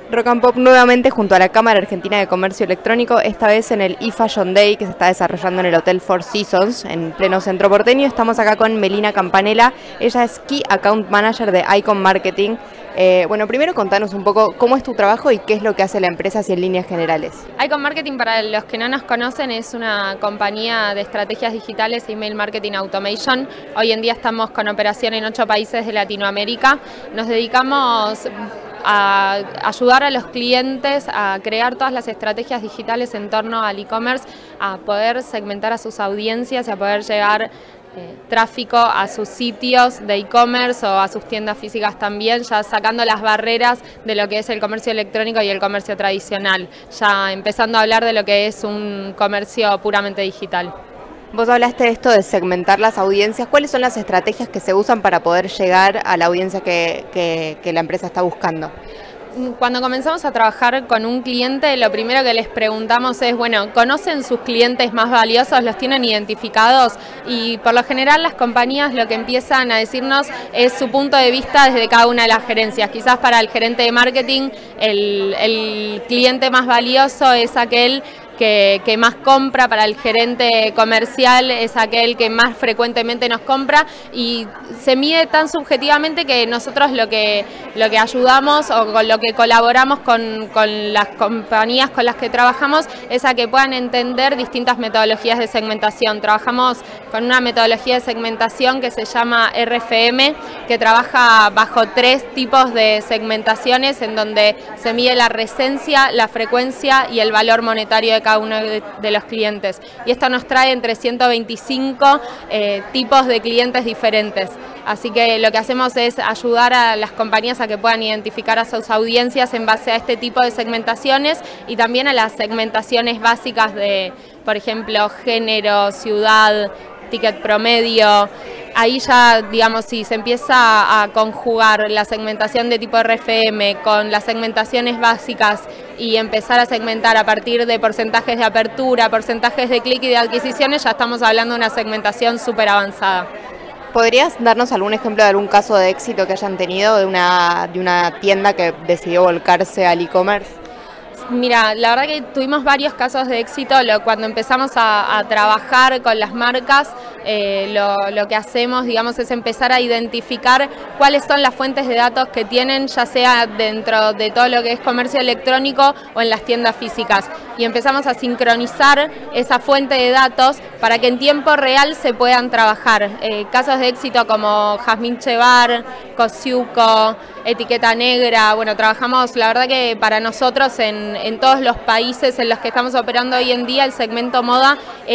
Rock and Pop nuevamente junto a la Cámara Argentina de Comercio Electrónico, esta vez en el eFashion Day que se está desarrollando en el Hotel Four Seasons, en pleno centro porteño. Estamos acá con Melina Campanella, ella es Key Account Manager de Icon Marketing. Bueno, primero contanos un poco cómo es tu trabajo y qué es lo que hace la empresa, así en líneas generales. Icon Marketing, para los que no nos conocen, es una compañía de estrategias digitales e email marketing automation. Hoy en día estamos con operación en 8 países de Latinoamérica. Nos dedicamos a ayudar a los clientes a crear todas las estrategias digitales en torno al e-commerce, a poder segmentar a sus audiencias y a poder llegar tráfico a sus sitios de e-commerce o a sus tiendas físicas también, ya sacando las barreras de lo que es el comercio electrónico y el comercio tradicional, ya empezando a hablar de lo que es un comercio puramente digital. Vos hablaste de esto de segmentar las audiencias. ¿Cuáles son las estrategias que se usan para poder llegar a la audiencia que la empresa está buscando? Cuando comenzamos a trabajar con un cliente, lo primero que les preguntamos es, bueno, ¿conocen sus clientes más valiosos? ¿Los tienen identificados? Y por lo general las compañías lo que empiezan a decirnos es su punto de vista desde cada una de las gerencias. Quizás para el gerente de marketing el cliente más valioso es aquel que más compra, para el gerente comercial es aquel que más frecuentemente nos compra, y se mide tan subjetivamente que nosotros lo que ayudamos o con lo que colaboramos con las compañías con las que trabajamos es a que puedan entender distintas metodologías de segmentación. Trabajamos con una metodología de segmentación que se llama RFM, que trabaja bajo 3 tipos de segmentaciones en donde se mide la recencia, la frecuencia y el valor monetario de cada uno de los clientes. Y esto nos trae entre 125 tipos de clientes diferentes. Así que lo que hacemos es ayudar a las compañías a que puedan identificar a sus audiencias en base a este tipo de segmentaciones y también a las segmentaciones básicas de, por ejemplo, género, ciudad, ticket promedio. Ahí ya, digamos, si se empieza a conjugar la segmentación de tipo RFM con las segmentaciones básicas y empezar a segmentar a partir de porcentajes de apertura, porcentajes de clic y de adquisiciones, ya estamos hablando de una segmentación súper avanzada. ¿Podrías darnos algún ejemplo de algún caso de éxito que hayan tenido de una tienda que decidió volcarse al e-commerce? Mira, la verdad que tuvimos varios casos de éxito. Cuando empezamos a trabajar con las marcas, lo que hacemos, digamos, es empezar a identificar cuáles son las fuentes de datos que tienen, ya sea dentro de todo lo que es comercio electrónico o en las tiendas físicas. Y empezamos a sincronizar esa fuente de datos para que en tiempo real se puedan trabajar. Casos de éxito como Jazmín Chevar, Cosiuco, Etiqueta Negra. Bueno, trabajamos, la verdad que para nosotros en todos los países en los que estamos operando hoy en día, el segmento moda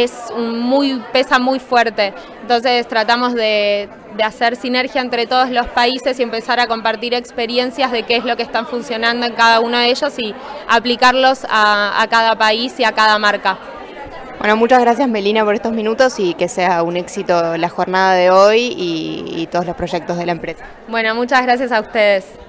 pesa muy fuerte. Entonces tratamos de hacer sinergia entre todos los países y empezar a compartir experiencias de qué es lo que están funcionando en cada uno de ellos y aplicarlos a cada país y a cada marca. Bueno, muchas gracias Melina por estos minutos y que sea un éxito la jornada de hoy y todos los proyectos de la empresa. Bueno, muchas gracias a ustedes.